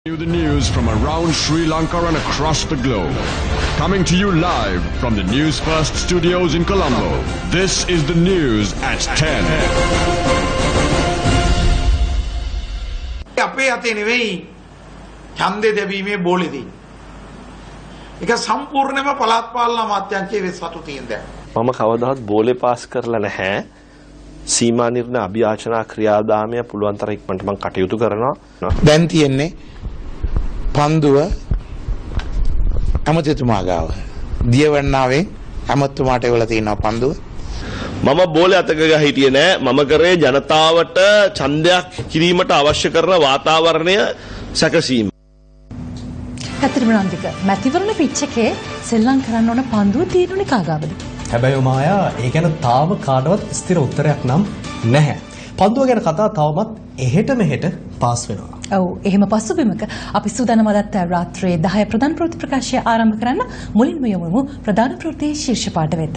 The news from around Sri Lanka and across the globe. Coming to you live from the Newsfirst studios in Colombo. This is the news at 10. අපේ අතේ නෙවෙයි ඡන්දේ දෙවීමේ බෝලෙදී. ඒක සම්පූර්ණයෙන්ම පළාත් පාලන අමාත්‍යාංශයේ වෙස්වතු තියෙන දේ. මම කවදාවත් බෝලේ පාස් කරලා නැහැ. සීමා නිර්ණය අභියාචනා ක්‍රියාදාමය පුළුවන් තරම් ඉක්මනට මම කටයුතු කරනවා. දැන් තියෙන්නේ පන්දුව අමතතුමා ගාව. දියවන්නාවේ අමතතුමාට එවලා තියෙනවා පන්දුව. මම බෝලේ අතක ගහ හිටියේ නෑ. මම කරේ ජනතාවට ඡන්දයක් කිරීමට අවශ්‍ය කරන වාතාවරණය සැකසීම. ඇත්තටම නන්දික මැතිවරණ පිච් එකේ සෙල්ලම් කරන්න ඕන පන්දුව තියෙනුනේ කාගාවද? හැබැයි මායා ඒ ගැන තාම කාටවත් ස්ථිර උත්තරයක් නම් නැහැ. පන්දුව ගැන කතා තවමත් එහෙට මෙහෙට පාස් වෙනවා. ඔව් එහෙම පසුබිමක අපි සූදානම් අදත් රාත්‍රියේ 10 ප්‍රධාන ප්‍රවෘත්ති ප්‍රකාශය ආරම්භ කරන්න මුලින්ම යොමුමු ප්‍රධාන ප්‍රවෘත්ති ශීර්ෂ පාඨ වෙත.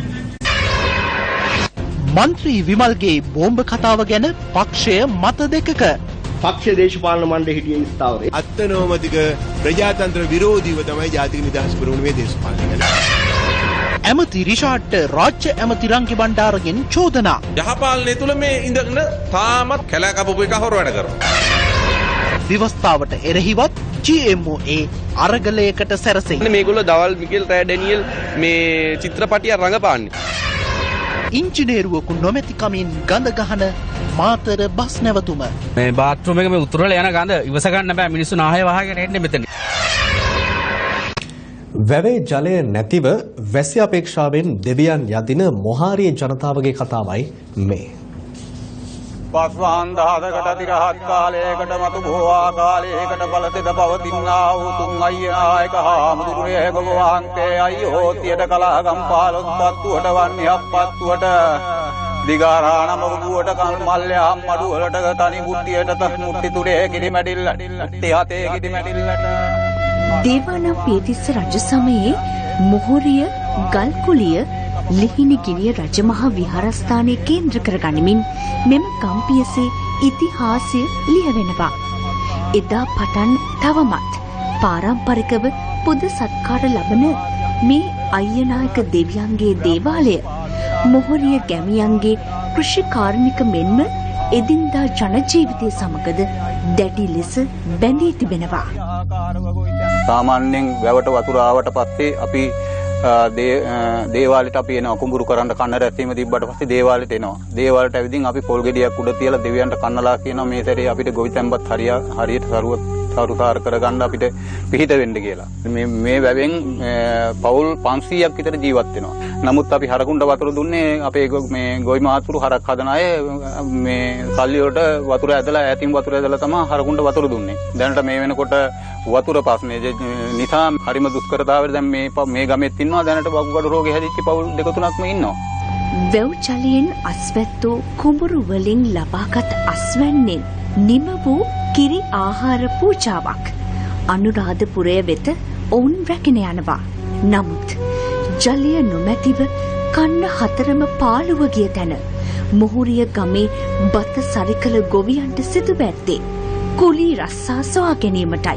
මන්ත්‍රී විමල්ගේ බෝම්බ කතාව ගැන පක්ෂය මත දෙකක. පක්ෂ දේශපාලන මණ්ඩලයේ හිටිය ස්ථාවරේ අත්නෝමතික ප්‍රජාතන්ත්‍ර විරෝධීව තමයි ජාතික නිදහස් පෙරමුණේ දේශපාලනය කරන්නේ. ඇමති රිෂාඩ්ට රාජ්‍ය ඇමති රංගි බණ්ඩාරගෙන් චෝදනා. යහපාලනය තුල මේ ඉඳගෙන තාමත් කැලෑ කපපු එක හොර වැඩ කරනවා. විවස්ථාවට එරෙහිවත් GMO අරගලයකට සැරසෙයි. මේගොල්ලෝ දවල් මිකෙල් රෑ ඩැනියෙල් මේ චිත්‍රපටිය රඟපාන්නේ. ඉංජිනේරුවෙකු නොමැති කමින් ගඳ ගහන මාතර බස් නැවතුම. මේ බාත්රූම් එකේ මේ උතුරල යන ගඳ ඉවස ගන්න බෑ මිනිස්සු නාහය වහගෙන එන්නේ මෙතන. වැවේ ජලය නැතිව වැසි අපේක්ෂාවෙන් දෙවියන් යදින මොහාරිය ජනතාවගේ කතාවයි මේ. පස්වාන් දහසකට තිරහත් කාලයකට මතු බොහෝ කාලයකට බලතෙද පවතිනා වූ තුන් අයියායක හාමුදුරුවෝ ගොවහන්සේ අයියෝ තියට කලහගම් පාලොත් පත්තුවට වන්නියක් පත්තුවට දිගාරාණම වුවට කන් මල්ලේ අම්මඩු වලට තනි මුට්ටියට තස් මුට්ටි තුරේ කිරිමැඩිල්ල තිහතේ කිරිමැඩිල්ලට දේවානම්පියතිස්ස රජ සමයේ මොහොරිය ගල්කුලිය ලිහිණිගිරිය රජමහා විහාරස්ථානයේ කේන්ද්‍ර කරගනිමින් මෙම ගම්පියසේ ඉතිහාසය ලියවෙනවා. එදා පටන් තවමත් පාරම්පරිකව පුද සත්කාර ලබන මේ අයියනායක දෙවියන්ගේ දේවාලය මොහොරිය ගැමියන්ගේ කෘෂි කාර්මික මෙන්ම එදින්දා ජනජීවිතය සමගද දැඩි ලෙස බැඳී තිබෙනවා. සාමාන්‍යයෙන් වැවට වතුර ආවට පස්සේ අපි දේවාලෙට අපි එනවා කුඹුරු කරන්න කන්න රැස්වීම තිබ්බට පස්සේ දේවාලෙට එනවා. දේවාලෙට ඇවිදින් අපි පොල් ගෙඩියක් උඩ තියලා දෙවියන්ට කන්නලා කියනවා මේ සැරේ අපිට ගොවිතැන්පත් හරියට සරුකාර කරගන්න අපිට පිහිට වෙන්න කියලා. මේ වැවෙන් පවුල් 500ක් විතර ජීවත් වෙනවා. නමුත් අපි හරකුණ්ඩ වතුර දුන්නේ අපේ මේ ගොවි මාතුරු හරක් හදන අය මේ සල්ලි වලට වතුර ඇදලා ඈතින් වතුර ඇදලා තමයි හරකුණ්ඩ වතුර දුන්නේ. දැනට මේ වෙනකොට වතුර ප්‍රශ්නේ නිසා හරිම දුෂ්කරතාවයට දැන් මේ ගමෙත් ඉන්නවා දැනට වකුගඩු රෝගේ හැදිච්ච පවුල් දෙක තුනක්ම ඉන්නවා. වැව් ජලයෙන් අස්වැත්තෝ කුඹුරු වලින් ලබාගත් අස්වැන්නෙන් නිම වූ කිරි ආහාර පූජාවක් අනුරාධපුරය වෙත ඔවුන් රැගෙන යනවා. නමුත් ජලය නොමැතිව කන්න හතරම පාළුව ගිය තැන මොහොරිය ගමේ බත සරිකල ගොවියන්ට සිදුව ඇත්තේ කුලී රස්සා සොයා ගැනීමටයි.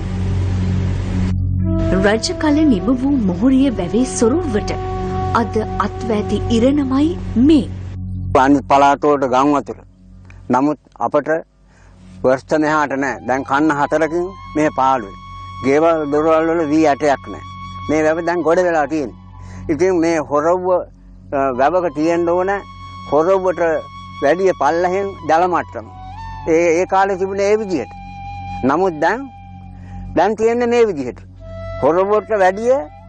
රජකල නිම වූ මොහොරිය වැවේ සොරුවට අද අත්වැති ඉරණමයි මේ. පළාතෝට ගම් වතුර. නමුත් අපට වර්ෂ මෙහාට නැහැ. දැන් කන්න හතරකින් මේ පාළුවේ. ගෙවල් දොරවල් වල වී ඇටයක් නැහැ. මේ වැව දැන් ගොඩ වෙලා තියෙන්නේ. ඉතින් මේ හොරව්ව වැවක තියෙන්න ඕන හොරව්වට වැඩි පල්ලෙහෙන් ජල මට්ටම. ඒ කාලේ තිබුණේ ඒ විදිහට. නමුත් දැන් තියෙන්නේ මේ විදිහට. හොරව්වට වැඩි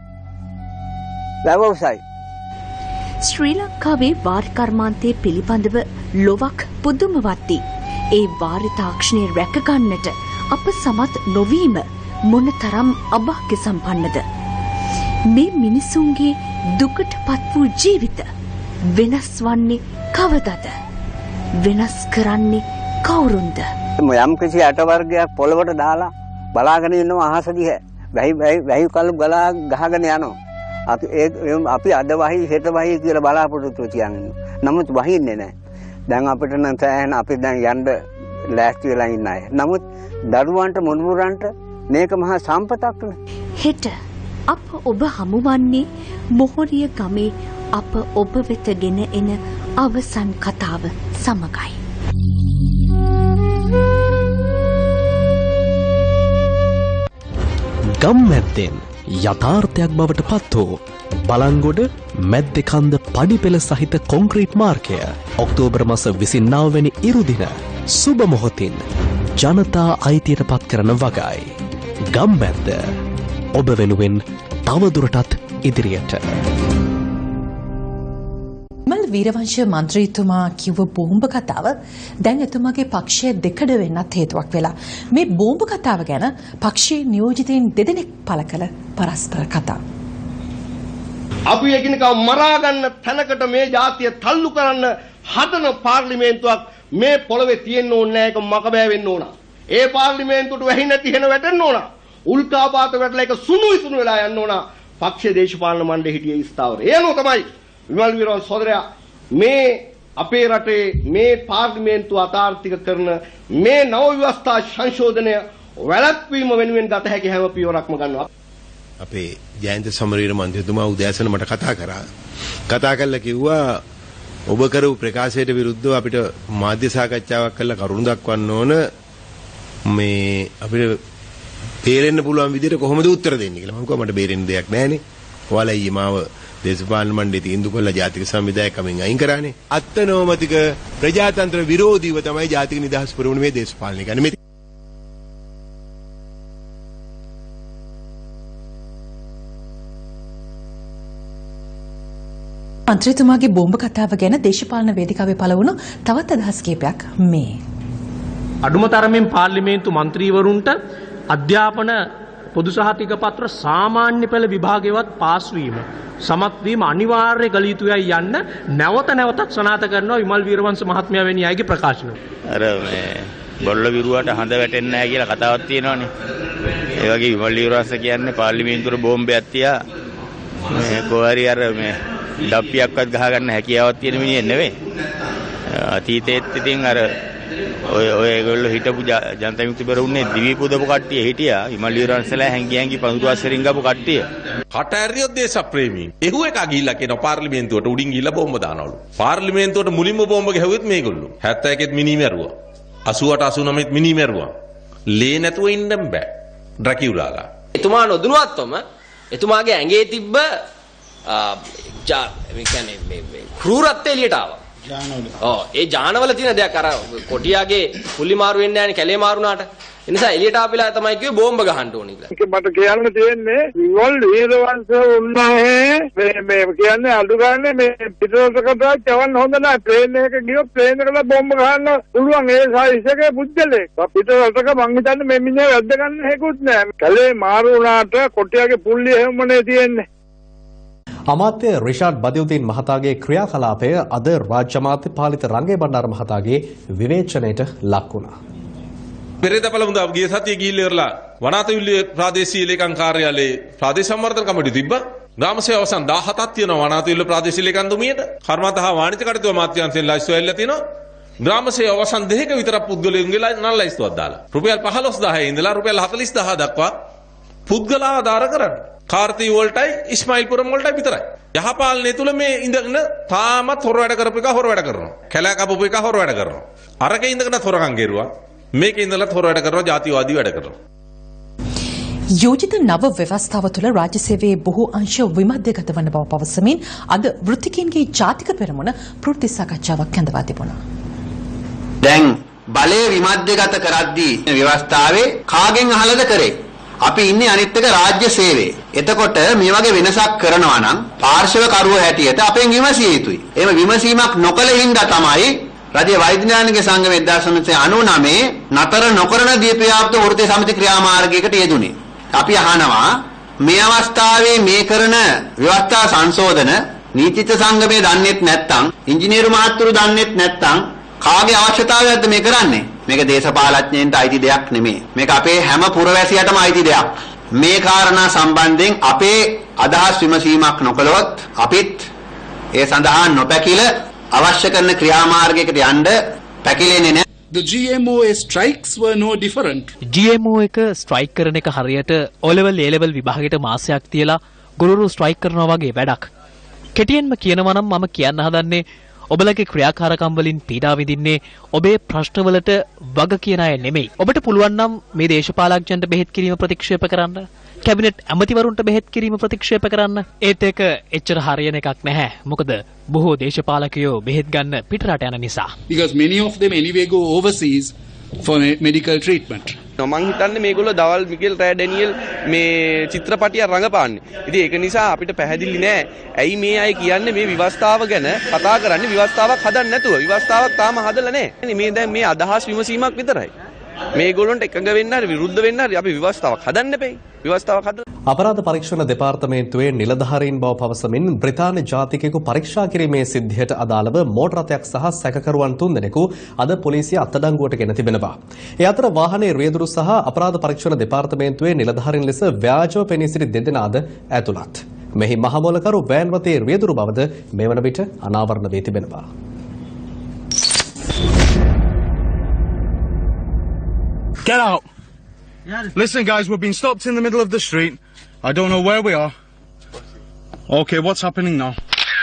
වැව උසයි. ශ්‍රී ලංකාවේ වාරි කර්මාන්තයේ පිළිබඳව ලොවක් පුදුමවත්ති. ඒ වාරි තාක්ෂණය රැක ගන්නට අප සමත් නොවීම මොනතරම් අභාග්‍ය සම්පන්නද. මේ මිනිසුන්ගේ දුකටපත් වූ ජීවිත වෙනස් වන්නේ කවදද? වෙනස් කරන්නේ කවුරුන්ද? යම් කිසි ඇට වර්ගයක් පොළවට දාලා බලාගෙන ඉන්නවා අහස දිහා. වැහි කළු ගහගෙන යනවා. අපි අද වහි හෙට වහි කියලා බලාපොරොත්තු තියන් ඉන්නවා. නමුත් වහින්නේ නැහැ. දැන් අපිට නම් සෑහෙන අපි දැන් යන්න ලෑස්ති වෙලා ඉන්න අය. නමුත් දරුවන්ට මුණුබුරන්ට මේක මහා සම්පතක්නේ. හෙට අප ඔබ හමුවන්නේ මොහොරිය ගමේ අප ඔබ වෙත ගෙන එන අවසන් කතාව සමගයි. ගම්මැද්දෙන් යථාර්ථයක් බවට පත් වූ බලංගොඩ මැද්දකන්ද පඩිපෙළ සහිත කොන්ක්‍රීට් මාර්ගය ඔක්තෝබර් මාස 29 වෙනි ඉරුදින සුබ මොහොතින් ජනතා අයිතියට පත් කරන වගයි. ගම්මැද්ද ඔබ වෙනුවෙන් තවදුරටත් ඉදිරියට. වීරවංශ මන්ත්‍රීතුමා කිව්ව බෝම්බ කතාව දැන් එතුමාගේ පක්ෂය දෙකඩ වෙන්නත් හේතුවක් වෙලා. මේ බෝම්බ කතාව ගැන පක්ෂයේ නියෝජිතයින් දෙදෙනෙක් පළ කළ පරස්පර කතා. අපි එකිනෙකා මරා ගන්න තැනකට මේ ජාතිය තල්ලු කරන්න හදන පාර්ලිමේන්තුවක් මේ පොළවේ තියෙන්න ඕනේ නැහැ. ඒක මකබෑ වෙන්න ඕන. ඒ පාර්ලිමේන්තුවට වැහි නැති වෙන වැටෙන්න ඕන. උල්කාපාත වැටලා ඒක සුණු වෙලා යන්න ඕන. පක්ෂ දේශපාලන මණ්ඩලයේ හිටියේ ස්ථාවර. ඒනෝ තමයි විමල් වීරවංශ සහෝදරයා මේ අපේ රටේ මේ පාර්ලිමේන්තුව අතාර්ථික කරන මේ නව ව්‍යවස්ථා සංශෝධනය වැළැක්වීම වෙනුවෙන් ගත හැකි හැම පියවරක්ම ගන්නවා. අපේ ජයන්ත සමරීර මන්ත්‍රීතුමා උදෑසන මට කතා කරා. කතා කරලා කිව්වා ඔබ කරපු ප්‍රකාශයට විරුද්ධව අපිට මාධ්‍ය සාකච්ඡාවක් කරලා කරුණු දක්වන්න ඕන මේ අපිට තේරෙන්න පුළුවන් විදිහට කොහොමද උත්තර දෙන්නේ කියලා. මම කිව්වා මට බේරෙන්න දෙයක් නැහැනේ. ඔයාලා ඊයේ මාව දේශපාලන මණ්ඩලයේ තීන්දුව කළා ජාතික සංවිධායකකමින් අයින් කරානේ. අත්නෝමතික ප්‍රජාතන්ත්‍ර විරෝධීව තමයි ජාතික නිදහස් පුරවුනේ මේ දේශපාලනය කරන්නේ. මන්ත්‍රීතුමාගේ බෝම්බ කතාව ගැන දේශපාලන වේදිකාවේ පළ වුණු තවත් අදහස් කීපයක් මේ. අඩුම තරමින් පාර්ලිමේන්තු මන්ත්‍රීවරුන්ට අධ්‍යාපන පොදු සහතික පත්‍ර සාමාන්‍ය පෙළ විභාගයවත් පාස් වීම සමත් වීම අනිවාර්ය කළ යුතුයි යන්න නැවතත් සනාථ කරනවා විමල් වීරවංශ මහත්මයා වැනි අයගේ ප්‍රකාශන. අර මේ බොල්ල විරුවට හඳ වැටෙන්නේ නැහැ කියලා කතාවක් තියෙනවානේ. ඒ වගේ විමල් වීරවංශ කියන්නේ පාර්ලිමේන්තුවේ බෝම්බයක් තියා මේ කොහරි අර මේ ඩප්පියක්වත් ගහ ගන්න හැකියාවක් තියෙන මිනිහෙක් නෙවෙයි. අතීතයේත් ඉතින් අර ඔය ඒගොල්ලෝ හිටපු ජනතා විමුක්ති පෙරමුණේ දිවි පුදපු කට්ටිය හිටියා. විමල් වීරවංශලා හැංගි පඳුරු අස්සරින් ගපු කට්ටිය. කට ඇරියොත් දේශප්‍රේමී. එහුව එකක් ගිහිල්ලා කියනවා පාර්ලිමේන්තුවට උඩින් ගිහිල්ලා බෝම්බ දානවලු. පාර්ලිමේන්තුවට මුලින්ම බෝම්බ ගැහුවෙත් මේගොල්ලෝ. 71ත් මිනි මැරුවා. 88 89ත් මිනි මැරුවා. ලේ නැතුව ඉන්න බෑ. ඩ්‍රැකියුලාලා. එතුමා නොදුනුවත්වම එතුමාගේ ඇඟේ තිබ්බ ක්‍රූරත්වය එළියට ආවා. ඒ ජානවල තියෙන දෙයක් අර කොටියාගේ පුලි මාරු වෙන්නේ නැහැ නේ කැලේ මාරුනාට. ඒ නිසා එළියට ආපිලා තමයි කිව්වේ බෝම්බ ගහන්න ඕනේ කියලා. මට කියන්න තියෙන්නේ විමල් වීරවංශ උන්නේ මේ කියන්නේ අඩු ගන්න මේ පිටරටකට යවන්න හොඳ නැහැ. ප්ලේන් එකක ගියොත් ප්ලේන් එකට බෝම්බ ගහන්න පුළුවන්. ඒ සයිස් එකේ පුද්ගලෙක්. පිටරටක මං හිතන්නේ මේ මිනිහා වැද්ද ගන්න හේකුත් නැහැ. කැලේ මාරු වුණාට කොටියාගේ පුල්ලිය එහෙමනේ තියෙන්නේ. අමාත්‍ය රිෂාඩ් බදියුදීන් මහතාගේ ක්‍රියාකලාපය අද රාජ්‍ය අමාත්‍ය පාලිත රංගේ බණ්ඩාර මහතාගේ විවේචනයට ලක් වුණා. පෙරේද පළමුදා ගිය සතියේ ගිහිල්ලා ඉවරලා වනාතවිල්ලේ ප්‍රාදේශීය ලේකම් කාර්යාලයේ ප්‍රාදේශ සම්වර්ධන කමිටුව තිබ්බා. ග්‍රාම සේවා අවසන් 17ක් තියෙනවා වනාතවිල්ල ප්‍රාදේශීය ලේකම් දුමියට. කර්මාන්ත හා වාණිජ කටයුතු අමාත්‍යාංශයෙන් ලයිස්තු වෙලා තියෙනවා. ග්‍රාම සේවා අවසන් දෙකක විතරක් පුද්ගලයන්ගේ නම් ලයිස්තුවක් දාලා. රුපියල් 15000 ඉඳලා රුපියල් 40000 දක්වා පුද්ගල ආධාර කරන්න. කාර්තිය වලටයි ඉස්මායිල්පුරම් වලටයි විතරයි. යහපාලනය තුල මේ ඉඳගෙන තාමත් හොර වැඩ කරපු එක හොර වැඩ කරනවා. කැලෑ කපපු එක හොර වැඩ කරනවා. අරකේ ඉඳගෙන හොරකම් කෙරුවා. මේකේ ඉඳලා හොර වැඩ කරනවා, ජාතිවාදී වැඩ කරනවා. යෝජිත නව ව්‍යවස්ථාව තුළ රාජ්‍ය සේවයේ බොහෝ අංශ විමධ්‍යගත වන බව පවසමින් අද වෘත්තිකයින්ගේ ජාතික පෙරමුණ ප්‍රවෘත්ති සාකච්ඡාවක් ඇඳවා තිබුණා. දැන් බලය විමධ්‍යගත කරද්දී ව්‍යවස්ථාවේ කාගෙන් අහලද කරේ? අපි ඉන්නේ අනිත් එක රාජ්‍ය සේවයේ. එතකොට මේ වගේ වෙනසක් කරනවා නම් පාර්ශව කරුව හැටියට අපෙන් විමසිය යුතුයි. එහෙම විමසීමක් නොකළ හින්දා තමයි රජයේ වෛද්‍ය ඥානික සංගමය 1999 නතර නොකරන දීප්‍රාප්ත වෘත්තීය සමිති ක්‍රියාමාර්ගයකට යෙදුනේ. අපි අහනවා මේ අවස්ථාවේ මේ කරන ව්‍යවස්ථා සංශෝධන නීතිඥ සංගමය දන්නේත් නැත්නම් ඉංජිනේරු මහත්තුරු දන්නේත් නැත්නම් කාගේ අවශ්‍යතාවයක්ද මේ කරන්නේ? මේක දේශපාලඥයින්ට අයිති දෙයක් නෙමෙයි. මේක අපේ හැම පුරවැසියටම අයිති දෙයක්. මේ කාරණා සම්බන්ධයෙන් අපේ අදහස් විමසීමක් නොකළොත් අපිත් ඒ සඳහා නොපැකිල අවශ්‍ය කරන ක්‍රියාමාර්ගයකට යන්න පැකිලෙන්නේ නැහැ. the GMO strikes were no different. GMO එක ස්ට්‍රයික් කරන එක හරියට O level A level විභාගයට මාසයක් තියලා ගුරුවරු ස්ට්‍රයික් කරනවා වගේ වැඩක්. කෙටියෙන්ම කියනවා නම් මම කියන්න හදන්නේ ඔබලගේ ක්‍රියාකාරකම් වලින් පීඩා විඳින්නේ ඔබේ ප්‍රශ්නවලට වග කියන අය නෙමෙයි. ඔබට පුළුවන් නම් මේ දේශපාලඥයන්ට බෙහෙත් කිරීම ප්‍රතික්ෂේප කරන්න. කැබිනට් ඇමතිවරුන්ට බෙහෙත් කිරීම ප්‍රතික්ෂේප කරන්න. ඒත් ඒක එච්චර හරියන එකක් නැහැ. මොකද බොහෝ දේශපාලකයෝ බෙහෙත් ගන්න පිටරට යන නිසා. Because many of them anyway go overseas for medical treatment. මං හිතන්නේ මේගොල්ලෝ දවල් මිකෙල් රෑ ඩැනියෙල් මේ චිත්‍රපටිය රඟපාන්නේ. ඉතින් ඒක නිසා අපිට පැහැදිලි නෑ ඇයි මේ අය කියන්නේ මේ විවස්ථාව ගැන කතා කරන්නේ විවස්ථාවක් හදන්න නැතුව. විවස්ථාවක් තාම හදලා නෑ. මේ දැන් මේ අදහස් විමසීමක් විතරයි. මේගොල්ලන්ට එකඟ වෙන්න හරි විරුද්ධ වෙන්න හරි අපි විවස්ථාවක් හදන්න බෑ. විවස්ථාවක් හදලා අපරාධ පරීක්ෂණ දෙපාර්තමේන්තුවේ නිලධාරීන් බව පවසමින් බ්‍රිතාන්‍ය ජාතිකයෙකු පරීක්ෂා කිරීමේ සිද්ධියට අදාළව මෝටර රථයක් සහ සැකකරුවන් 3 දෙනෙකු අද පොලිසිය අත්අඩංගුවට ගෙන තිබෙනවා. ඒ අතර වාහනයේ රියදුරු සහ අපරාධ පරීක්ෂණ දෙපාර්තමේන්තුවේ නිලධාරීන් ලෙස ව්‍යාජව පෙනී සිටි දෙදෙනාද ඇතුළත්. මෙහි මහමොලකරු වෑන් රථයේ රියදුරු බවද මේ වන විට අනාවරණ වී තිබෙනවා. Get out! Listen, guys, we've been stopped in the middle of the street. I don't know where we are. Okay, what's happening now?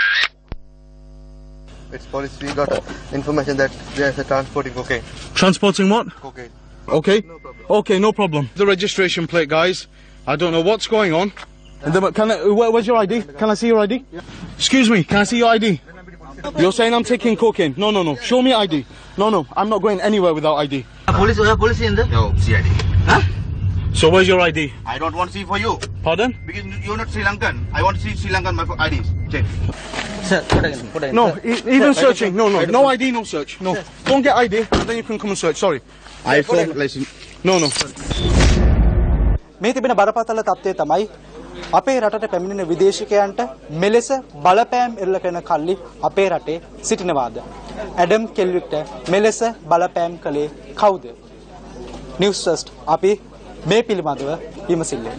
It's police. We got information that there's a transporting cocaine. Transporting what? Cocaine. Okay. No problem. Okay, no problem. The registration plate, guys. I don't know what's going on. Where's your ID? Can I see your ID? Excuse me, can I see your ID? You're saying I'm taking cocaine. No. Show me ID. No. I'm not going anywhere without ID. Police in there? No, see ID. Huh? So where's your ID? I don't want to see for you. Pardon? Because you're not Sri Lankan. I want to see Sri Lankan my IDs. Check. Sir, put again. No, even searching. No ID, no search. No. Sir. Don't get ID, then you can come and search. Sorry. iPhone license. No. මේ තිබෙන බරපතල තත්ත්වය තමයි අපේ රටට පැමිණෙන විදේශිකයන්ට මෙලෙස බලපෑම් එල්ල කරන කල්ලි අපේ රටේ සිටිනවාද? ඇඩම් කෙල්වික්ට මෙලෙස බලපෑම් කළේ කවුද? News First අපි මේ පිළිබඳව විමසිල්ලේ.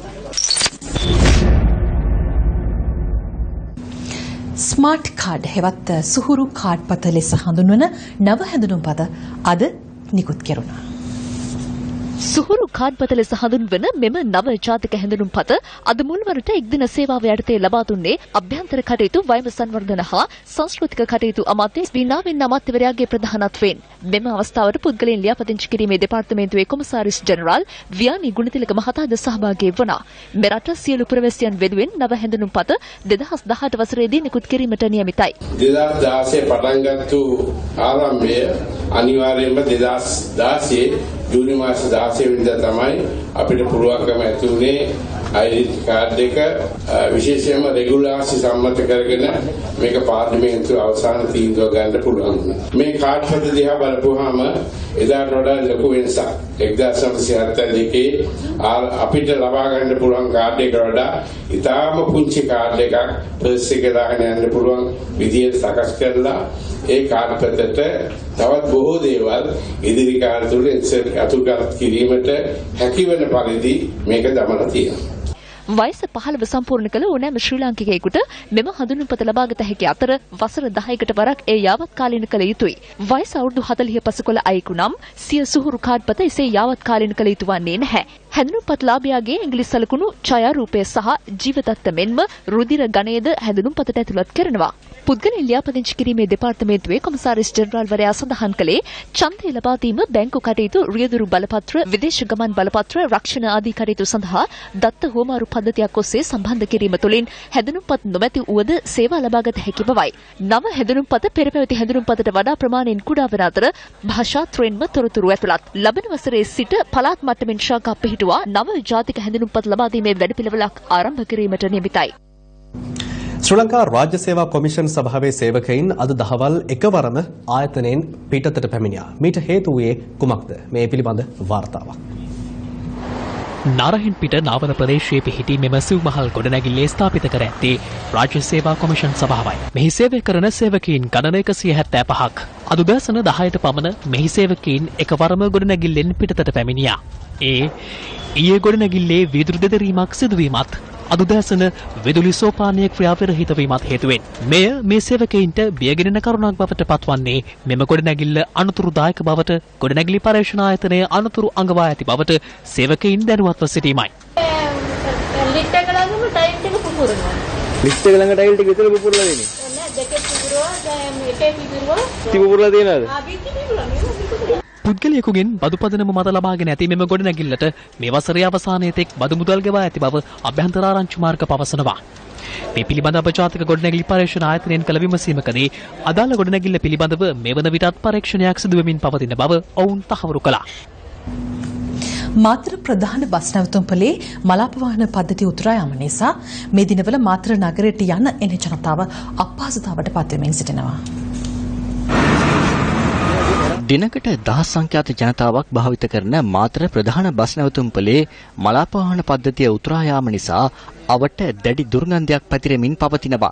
ස්මාර්ට් කාඩ් හෙවත් සුහුරු කාඩ් පත ලෙස හඳුන්වන නව හැඳුනුම්පත අද නිකුත් කෙරුණා. සුහුරු කාඩ්පත ලෙස හඳුන්වන මෙම නව ජාතික හැඳුනුම්පත අද මුල්වරට එක්දින සේවාව යටතේ ලබා දුන්නේ අභ්‍යන්තර කටයුතු වෛම සංවර්ධන හා සංස්කෘතික කටයුතු අමාත්‍ය විනාවින් අමාත්‍යවරයාගේ ප්‍රධානත්වයෙන් මෙම අවස්ථාවට පුද්ගලයන් ලියාපදිංචි කිරීමේ දෙපාර්තමේන්තුවේ කොමසාරිස් ජෙනරාල් ව්‍යානි ගුණතිලක මහතාද සහභාගී වුණා. මෙරට සියලු පුරවැසියන් වෙනුවෙන් නව හැඳුනුම්පත 2018 වසරේදී නිකුත් කිරීමට නියමිතයි. 2016 පටන් ගත්තු ආරම්භය අනිවාර්යයෙන්ම 2016 ජූනි මාස 16 වෙනිදා තමයි අපිට පුළුවන්කම ඇති වුණේ ID කාඩ් එක විශේෂයෙන්ම රෙගුලාසි සම්මත කරගෙන මේක පාර්ලිමේන්තුව අවසාන තීන්දුව ගන්න පුළුවන් වුණා. මේ කාඩ් පත දිහා බලපුවාම එදාට වඩා ලොකු වෙනසක්. 1972 අපිට ලබා ගන්න පුළුවන් කාඩ් එකට වඩා ඉතාම පුංචි කාඩ් එකක් පර්ස් එකේ දාගෙන යන්න පුළුවන් විදියට සකස් කරලා ඒ කාඩ් පතට තවත් බොහෝ දේවල් ඉදිරි කාල තුල අතුගත කිරීමට හැකිවන පරිදි මේක දමලා තියෙනවා. වයස 15 සම්පූර්ණ කළ ඕනෑම ශ්‍රී ලාංකිකයෙකුට මෙම හඳුන්වපත ලබාගත හැකි අතර වසර 10කට වරක් ඒ යාවත් කාලීන කළ යුතුයි. වයස අවුරුදු 40 පසු කළ අයෙකු නම් සිය සුහුරු කාඩ්පත එසේ යාවත් කාලීන කළ යුතු වන්නේ නැහැ. හැඳුනුම්පත් ලාභියාගේ ඉංග්‍රීසි සලකුණු ඡායාරූපය සහ ජීවදත්ත මෙන්ම රුධිර ගණයද හැඳුනුම්පතට ඇතුළත් කරනවා. පුද්ගලයන් ලියාපදිංචි කිරීමේ දෙපාර්තමේන්තුවේ කොමසාරිස් ජෙනරාල්වරයා සඳහන් කළේ ඡන්දය ලබා දීම බැංකු කටයුතු රියදුරු බලපත්‍ර විදේශ ගමන් බලපත්‍ර රක්ෂණ ආදී කටයුතු සඳහා දත්ත හෝමාරු පද්ධතියක් ඔස්සේ සම්බන්ධ කිරීම තුළින් හැඳුනුම්පත් නොමැති වුවද සේවා ලබාගත හැකි බවයි. නව හැඳුනුම්පත පෙර පැවති හැඳුනුම්පතට වඩා ප්‍රමාණයෙන් කුඩා වන අතර භාෂාත්‍රයෙන්ම තොරතුරු ඇතුළත්. ලබන වසරේ සිට පළාත් මට්ටමින් ශාඛා පිහිටුවා නව ජාතික හැඳුනුම්පත් ලබා දීමේ වැඩපිළිවෙලක් ආරම්භ කිරීමට නියමිතයි. ශ්‍රී ලංකා රාජ්‍ය සේවා කොමිෂන් සභාවේ සේවකයින් අද දහවල් එකවරම ආයතනයෙන් පිටතට පැමිණියා. මීට හේතු වූයේ කුමක්ද? මේ පිළිබඳ වාර්තාවක්. නාරහින් පිට නාවන ප්‍රදේශයේ පිහිටි මෙම සිව්මහල් ගොඩනැගිල්ලේ ස්ථාපිත කර ඇත්තේ රාජ්‍ය සේවා කොමිෂන් සභාවයි. මෙහි සේවය කරන සේවකයින් ගණන 175ක්. අද උදෑසන 10ට පමණ මෙහි සේවකයින් එකවරම ගොඩනැගිල්ලෙන් පිටතට පැමිණියා. ඊයේ ගොඩනැගිල්ලේ වීදුරු දෙදරීමක් සිදුවීමත් අද උදෑසන විදුලි සෝපානයේ ක්‍රියාවිරහිත වීමත් හේතුවෙන් මෙය මේ සේවකයින්ට බියගෙනෙන කරුණක් බවට පත්වන්නේ මෙම ගොඩනැගිල්ල අනතුරුදායක බවට ගොඩනැගිලි පරීක්ෂණ ආයතනය අනතුරු අඟවා ඇති බවට සේවකයින් දැනුවත්ව සිටීමයි. ලිෆ්ට් එක ළඟම ටයිල් ටික පුපුරනවා. ලිෆ්ට් එක ළඟ ටයිල් ටික විතර පුපුරලා දෙන්නේ. නෑ දෙකේ පුපුරවා දැන් එකේ පුපුරවා. පුපුරලා තියනවාද? පුද්ගලයෙකුගෙන් බදු පදනම මත ලබාගෙන ඇති මෙම ගොඩනැගිල්ලට මේ වසරේ අවසානයේ තෙක් බදු මුදල් ගෙවා ඇති බව අභ්‍යන්තර ආරංචි මාර්ග පවසනවා. මේ පිළිබඳව ජාතික ගොඩනැගිලි පරීක්ෂණ ආයතනයෙන් කළ විමසීමකදී අදාළ ගොඩනැගිල්ල පිළිබඳව මෙවන විටත් පරීක්ෂණයක් සිදු වෙමින් පවතින බව ඔවුන් තහවුරු කළා. මාතර ප්‍රධාන බස් නැවතුම්පලේ මලාප වාහන පද්ධතිය උතුරා යාම නිසා මේ දිනවල මාතර නගරයට යන එන ජනතාව අපහසුතාවට පත් වෙමින් සිටිනවා. දිනකට දහස් සංඛ්‍යාත ජනතාවක් භාවිත කරන මාතර ප්‍රධාන බස් නැවතුම්පලේ මලාප වාහන පද්ධතිය උතුරා යාම නිසා අවට දැඩි දුර්ගන්ධයක් පැතිරෙමින් පවතිනවා.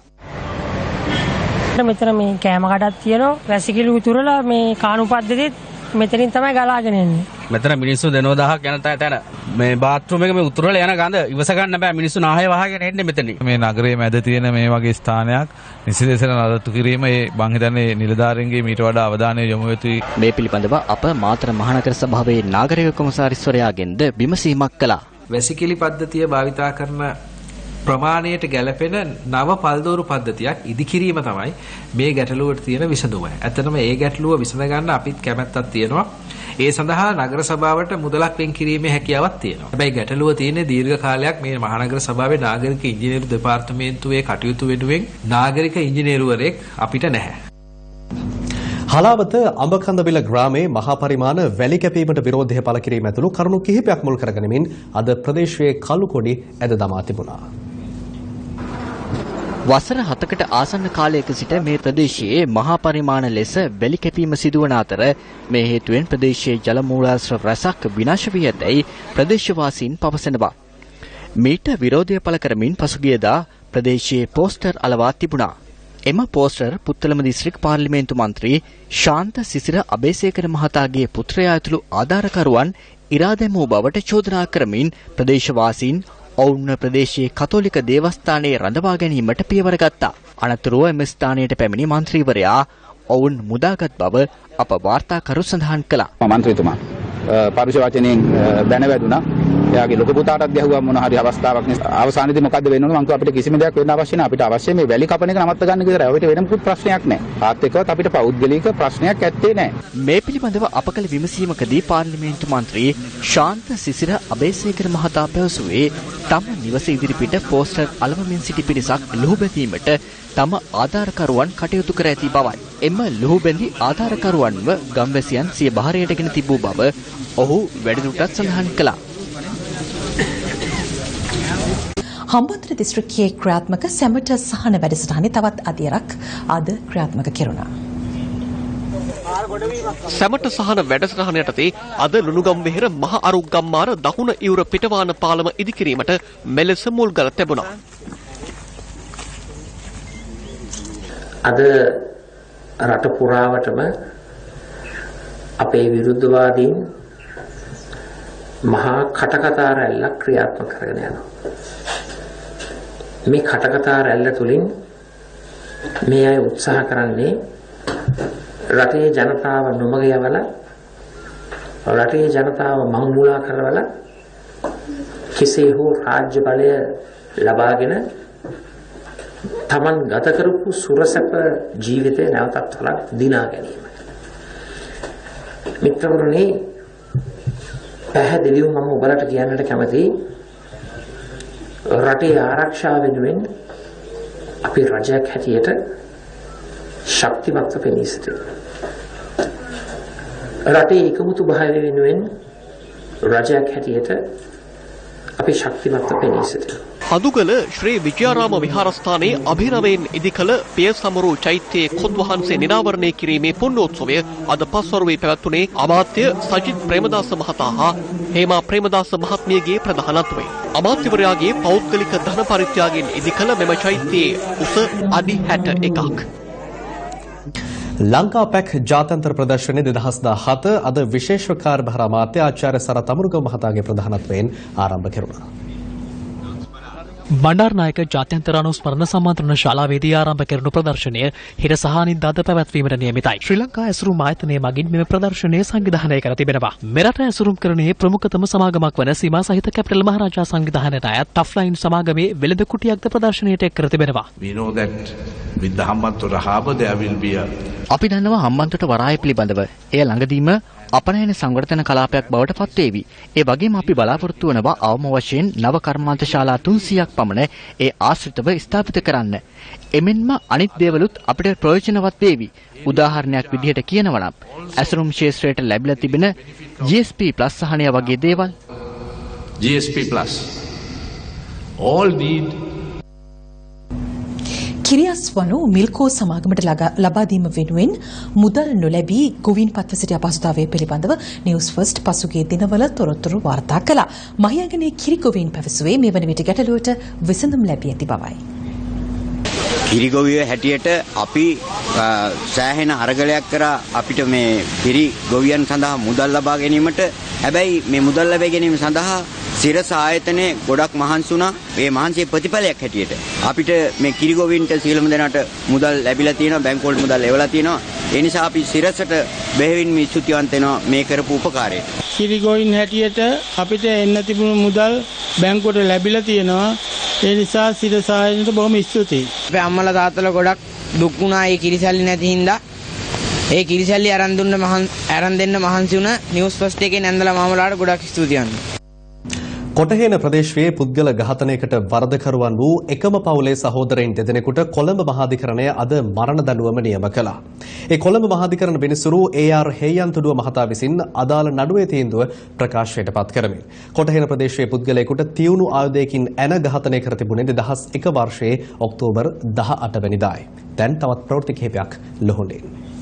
මෙතන මේ කෑම කඩක් තියෙනවා. වැසිකිලි උතුරලා මේ කාණු පද්ධතියත් මෙතනින් තමයි ගලාගෙන එන්නේ. මෙතන මිනිස්සු දෙනෝ දහක් යන තැන මේ බාත්රූම් එක මේ උතුරලා යන ගඳ ඉවස ගන්න බෑ. මිනිස්සු නාහය වහගෙන එන්නේ මෙතනින්. මේ නගරයේ මැද තියෙන මේ වගේ ස්ථානයක් නිසිලෙසට නඩත්තු කිරීම මං හිතන්නේ නිලධාරීන්ගේ මීට වඩා අවධානය යොමු යුතුයි. මේ පිළිබඳව අප මාතර මහනගර සභාවේ නාගරික කොමසාරිස්වරයාගෙන්ද විමසීමක් කළා. වැසිකිලි පද්ධතිය භාවිතා කරන ප්‍රමාණයට ගැළපෙන නව පල්දෝරු පද්ධතියක් ඉදිකිරීම තමයි මේ ගැටලුවට තියෙන විසඳුම. ඇත්තටම ඒ ගැටලුව විසඳ ගන්න අපිත් කැමැත්තක් තියෙනවා. ඒ සඳහා නගර සභාවට මුදලක් වෙන් කිරීමේ හැකියාවක් තියෙනවා. හැබැයි ගැටලුව තියෙන්නේ දීර්ඝ කාලයක් මේ මහනගර සභාවේ නාගරික ඉංජිනේරු දෙපාර්තමේන්තුවේ කටයුතු වෙනුවෙන් නාගරික ඉංජිනේරුවරයෙක් අපිට නැහැ. හලාවත අඹකන්දවිල ග්‍රාමයේ මහා පරිමාණ වැලි කැපීමට විරෝධය පළ කිරීම ඇතුළු කරුණු කිහිපයක් මුල් කරගෙනමින් අද ප්‍රදේශයේ කළු කොඩි ඇද දමා තිබුණා. වසර 7කට ආසන්න කාලයක සිට මේ ප්‍රදේශයේ මහා පරිමාණ ලෙස වැලි කැපීම සිදුවන අතර මේ හේතුවෙන් ප්‍රදේශයේ ජල මූලාශ්‍ර රැසක් විනාශ වී ඇතැයි ප්‍රදේශවාසීන් පවසනවා. මීට විරෝධය පළ කරමින් පසුගියදා ප්‍රදේශයේ පෝස්ටර් අලවා තිබුණා. එම පෝස්ටර් පුත්තලම දිස්ත්‍රික් පාර්ලිමේන්තු මන්ත්‍රී ශාන්ත සිසිර අබේසේකර මහතාගේ පුත්‍රයා ඇතුළු ආධාරකරුවන් ඉරා දැමූ බවට චෝදනා කරමින් ප්‍රදේශවාසීන් ඔවුන් ප්‍රදේශයේ කතෝලික දේවස්ථානයේ රඳවා ගැනීමට පියවර ගත්තා. අනතුරුව එම ස්ථානයට පැමිණි මන්ත්‍රීවරයා ඔවුන් මුදාගත් බව අප වාර්තාකරු සඳහන් කළා. මන්ත්‍රීතුමා පරුෂ වචනෙන් බැන වැදුනා. එයාගේ ලොකු පුතාටත් ගැහුවා මොන හරි අවස්ථාවක් නිසා. අවසානයේදී මොකද්ද වෙන්නේ? මං කිව්වා අපිට කිසිම දෙයක් වෙන්න අවශ්‍ය නැහැ. අපිට අවශ්‍ය මේ වැලි කපන එක නවත්ත ගන්න විතරයි. අපිට වෙන මොකුත් ප්‍රශ්නයක් නැහැ. තාත් එක්කවත් අපිට පෞද්ගලික ප්‍රශ්නයක් ඇත්තේ නැහැ. මේ පිළිබඳව අප කළ විමසීමකදී පාර්ලිමේන්තු මන්ත්‍රී ශාන්ත සිසිර අබේසේකර මහතා පැවසුවේ තම නිවස ඉදිරිපිට පෝස්ටර් අලවමින් සිටි පිරිසක් ලුහුබැඳීමට තම ආධාරකරුවන් කටයුතු කර ඇති බවයි. එම ලුහුබැඳි ආධාරකරුවන්ව ගම්වැසියන් සිය බහරයටගෙන තිබූ බව ඔහු වැඩිදුරටත් සඳහන් කළා. හම්බන්තොට දිස්ත්‍රික්කයේ ක්‍රියාත්මක සැමට සහන වැඩසටහනේ තවත් අදියරක් අද ක්‍රියාත්මක කෙරුණා. සැමට සහන වැඩසටහන යටතේ අද ලුණුගම්වෙහෙර මහ අරුගම්මාර දකුණ ඉවුර පිටවාන පාලම ඉදිකිරීමට මෙලෙස මුල්ගල තිබුණා. අද රට පුරාවටම අපේ විරුද්ධවාදීන් මහා කටකතා රැල්ලක් ක්‍රියාත්මක කරගෙන යනවා. මේ කටකතා රැල්ල තුලින් මේ අය උත්සාහ කරන්නේ රටේ ජනතාව නොමග යවලා රටේ ජනතාව මංමුලා කරවලා කෙසේ හෝ රාජ්‍ය බලය ලබාගෙන තමන් ගත කරපු සුරසැප ජීවිතය නැවතත් වලක් දිනා ගැනීම. මිත්‍රවරුනි, පැහැදිලිව මම ඔබලට කියන්නට කැමතියි රටේ ආරක්ෂාව වෙනුවෙන් අපි රජයක් හැටියට ශක්තිමත්ව පෙනී සිටිනවා. රටේ එකමුතු භාවය වෙනුවෙන් රජයක් හැටියට අපි ශක්තිමත්ව පෙනී සිටිනවා. හදුගල ශ්‍රී විජයාරාම විහාරස්ථානයේ අභිනවයෙන් ඉදිකළ පිය සමරු චෛත්‍යයේ කොත් වහන්සේ නිරාවරණය කිරීමේ පුණ්‍යෝත්සවය අද පස්වරුවේ පැවැත්වුණේ අමාත්‍ය සජිත් ප්‍රේමදාස මහතා හා හේමා ප්‍රේමදාස මහත්මියගේ ප්‍රධානත්වයෙන්. අමාත්‍යවරයාගේ පෞද්ගලික ධන පරිත්‍යාගයෙන් ඉදිකළ මෙම චෛත්‍යයේ උස අඩි 61ක්. ලංකා පැක් ජාත්‍යන්තර ප්‍රදර්ශනය 2017 අද විශේෂ කාර්යභාර අමාත්‍ය ආචාර්ය සරත් අමරුගම මහතාගේ ප්‍රධානත්වයෙන් ආරම්භ කෙරුණා. බණ්ඩාරනායක ජාත්‍යන්තර අනුස්මරණ සම්මාන්ත්‍රණ ශාලාවේදී ආරම්භ කෙරුණු ප්‍රදර්ශනය හෙට සහ අනිද්දාද පැවැත්වීමට නියමිතයි. ශ්‍රී ලංකා ඇසුරුම් ආයතනය මගින් මෙම ප්‍රදර්ශනය සංවිධානය කර තිබෙනවා. මෙරට ඇසුරුම් කරණයේ ප්‍රමුඛතම සමාගමක් වන සීමා සහිත කැපිටල් මහරජා සංවිධානයට අයත් ටෆ්ලයින් සමාගමේ වෙළඳ කුටියක්ද ප්‍රදර්ශනයට එක් කර තිබෙනවා. We know that with the Hambantota harbour there will be a අපි දන්නවා හම්බන්තොට වරාය පිළිබඳව එය ළඟදීම අපනයන සංවර්ධන කලාපයක් බවට පත්වේවි. ඒ වගේම අපි බලාපොරොත්තු වනවා අවම වශයෙන් නව කර්මාන්ත ශාලා 300ක් පමණ ඒ ආශ්‍රිතව ස්ථාපිත කරන්න. එමෙන්ම අනිත් දේවලුත් අපිට ප්‍රයෝජනවත් වේවි. උදාහරණයක් විදිහට කියනවා නම් ඇසුරුම් ශාස්ත්‍රයට ලැබිලා තිබෙන GSP+ සහනය වගේ දේවල්. GSP+ all need කිරියස් වනු මිල්කෝ සමාගමට ලබා දීම වෙනුවෙන් මුදල් නොලැබී ගොවීන් පත්ව සිටි අපහසුතාවය පිළිබඳව නිවුස් ෆර්ස්ට් පසුගිය දිනවල තොරතුරු වාර්තා කළා. මහියංගනේ කිරි ගොවීන් පැවසුවේ මේ වන විට ගැටලුවට විසඳුම් ලැබී ඇති බවයි. කිරිගොවිය හැටියට අපි සෑහෙන අරගලයක් කරා අපිට මේ කිරි ගොවියන් සඳහා මුදල් ලබා ගැනීමට. හැබැයි මේ මුදල් ලබා ගැනීම සඳහා සිරස ආයතනයේ ගොඩක් මහන්සි වුණා. මේ මහන්සියේ ප්‍රතිඵලයක් හැටියට අපිට මේ කිරිගොවින්ට සියලුම දෙනාට මුදල් ලැබිලා තියෙනවා, බැංකුවල මුදල් ලැබලා තියෙනවා. ඒ නිසා අපි සිරසට බෙහෙවින්ම ස්තුතිවන්ත වෙනවා මේ කරපු උපකාරයට. කිරිගොවින් හැටියට අපිට එන්න තිබුණු මුදල් බැංකුවට ලැබිලා තියෙනවා. ඒ නිසා සිරස ආයතනයට බොහොම ස්තුතියි. අපේ අම්මලා තාත්තලා ගොඩක් දුක් වුණා ඒ කිරිසැල්ලි නැති හින්දා. ඒ කිරිසැල්ලි අරන් දෙන්න මහන්සි වුණ නිවුස් ෆර්ස්ට් එකේ නැන්දලා මාමලාට ගොඩක් ස්තුතියි. කොටහේන ප්‍රදේශයේ පුද්ගල ඝාතනයකට වරදකරුවන් වූ එකම පවුලේ සහෝදරයින් දෙදෙනෙකුට කොළඹ මහාධිකරණය අද මරණ දඬුවම නියම කළා. ඒ කොළඹ මහාධිකරණ බිනිසුරු AR හේයන්තුඩුව මහතා විසින් අදාළ නඩුවේ තීන්දුව ප්‍රකාශයට පත් කරමින් කොටහේන ප්‍රදේශයේ පුද්ගලයෙකුට තියුණු ආයුධයකින් ඇන ඝාතනය කර තිබුණේ 2001 වර්ෂයේ ඔක්තෝබර් 18 වෙනිදායි. දැන් තවත් ප්‍රවෘත්ති කිහිපයක් ලොහොඬින්.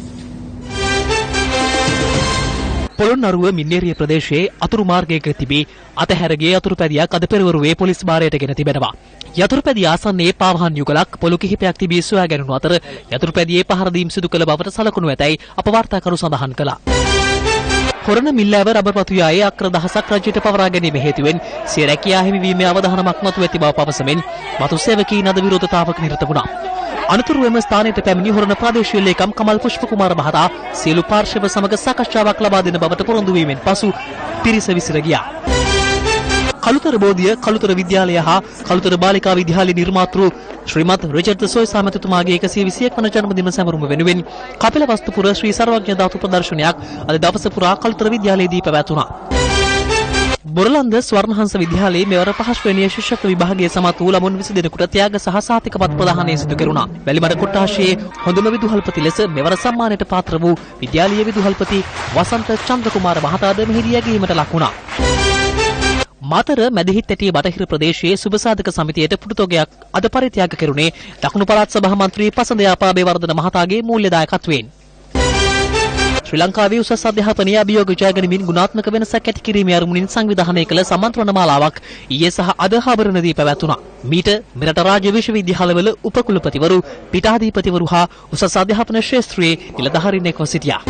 පොළොන්නරුව මින්නේරිය ප්‍රදේශයේ අතුරු මාර්ගයක තිබී අතහැරගේ යතුරුපැදියක් අද පෙරවරුවේ පොලිස් භාරයට ගෙන තිබෙනවා. යතුරුපැදිය ආසන්නයේ පාවහන් යුගලක් පොළු කිහිපයක් තිබී සොයා ගැනුණු අතර යතුරුපැදියේ පහර දීම් සිදු කළ බවට සලකුණු ඇතැයි අප වාර්තාකරු සඳහන් කළා. හොරණ මිල්ලාව රබර් පතු යායේ අක්‍ර දහසක් රජයට පවරා ගැනීම හේතුවෙන් සිය රැකියා හිමිවීමේ අවධානමක් මතුව ඇති බව පවසමින් මතු සේවකීන් අද විරෝධතාවක නිරත වුණා. අනතුරුවම ස්ථානයට පැමිණි හොරණ ප්‍රාදේශීය ලේකම් කමල් පුෂ්පකුමාර මහතා සියලු පාර්ශ්ව සමග සාකච්ඡාවක් ලබා දෙන බවට පොරොන්දු වීමෙන් පසු පිරිස විසිර ගියා. කළුතර බෝධිය කළුතර විද්‍යාලය හා කළුතර බාලිකා විද්‍යාලයේ නිර්මාතෘ ශ්‍රීමත් රිචඩ් සොයිසා මැතිතුමාගේ 121 වන ජන්මදින සැමරුම වෙනුවෙන් කපිල වස්තුපුර ශ්‍රී සර්වඥ ධාතු ප්‍රදර්ශනයක් අද දවස පුරා කළුතර විද්‍යාලයේදී පැවැත්වුණා. බොරලන්ද ස්වර්ණහංස විද්‍යාලයේ මෙවර 5 වෙනි ශිෂ්‍යත්ව විභාගයේ සමත් වූ ළමුන් 20 දෙනෙකුට ත්‍යාග සහ සාතිකපත් ප්‍රදානය සිදු කෙරුණා. වැලිමඩ කොට්ටාශයේ හොඳම විදුහල්පති ලෙස මෙවර සම්මානයට පාත්‍ර වූ විද්‍යාලීය විදුහල්පති වසන්ත චන්ද්‍රකුමාර මහතාද මෙහිදී ඇගීමට ලක් වුණා. මාතර මැදිහිත් ඇටිය බටහිර ප්‍රදේශයේ සුබසාධක සමිතියට පුටුතොගයක් අද පරිත්‍යාග කෙරුණේ දකුණු පළාත් සභා මන්ත්‍රී පසඳ යාපාබේවර්ධන මහතාගේ මූල්‍යදායකත්වයෙන්. ශ්‍රී ලංකාවේ උසස් අධ්‍යාපනයේ අභියෝග ජයගැනීමෙන් ගුණාත්මක වෙනසක් ඇති කිරීමේ අරමුණින් සංවිධානය කළ සම්මන්ත්‍රණ මාලාවක් ඊයේ සහ අද හාබරණදී පැවැත්වුණා. මීට මෙරට රාජ්‍ය විශ්වවිද්‍යාලවල උපකුලපතිවරු, පීඨාධිපතිවරු හා උසස් අධ්‍යාපන ක්ෂේත්‍රයේ නිලධාරීන් එක්ව සිටියා.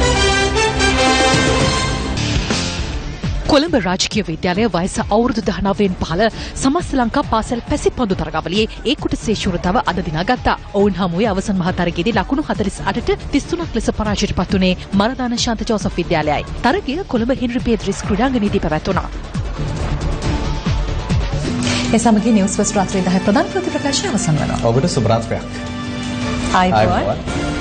කොළඹ රාජකීය විද්‍යාලය වයස අවුරුදු 19න් පහළ සමස්ත ලංකා පාසල් පැසිපන්දු තරගාවලියේ ඒ කොටසේ ශූරතාව අද දිනාගත්තා. ඔවුන් හමුවේ අවසන් මහ තරගයේදී ලකුණු 48ට 33ක් ලෙස පරාජයට පත් වුණේ මරදාන ශාන්ත ජෝසප් විද්‍යාලයයි. තරගය කොළඹ හෙන්රි පේද්‍රිස් ක්‍රීඩාංගණයේදී පැවැත්වුණා. ඒ සමගින් නිවුස් ෆර්ස්ට් රාත්‍රී 10 ප්‍රධාන ප්‍රතිප්‍රකාශය අවසන් වෙනවා. ඔබට සුබ රාත්‍රියක්. ආයිබෝවන්.